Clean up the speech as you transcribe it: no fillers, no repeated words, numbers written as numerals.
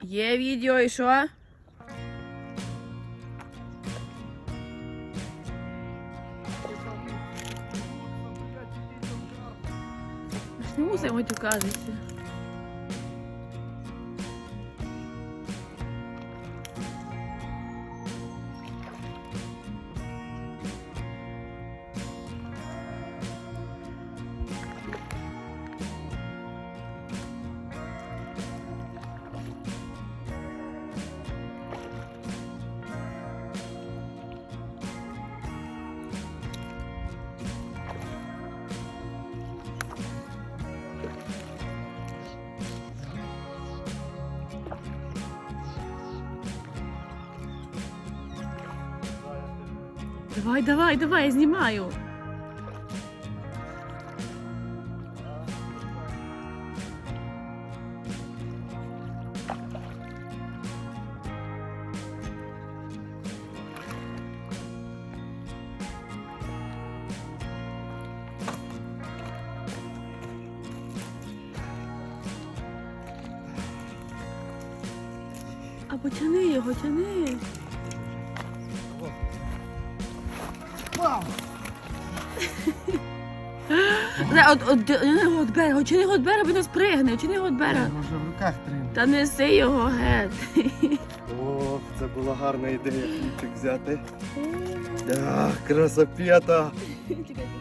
Є відео і що? Не мусимо матюкатися. Давай, давай, давай, я знімаю. А потяни його, тяни. Вау! От берега, очини його від берега, він нас пригне, очини його від берега. Вже в руках тримає. Та неси його геть. О, це була гарна ідея, хлібчик взяти. Красопета! Чекай,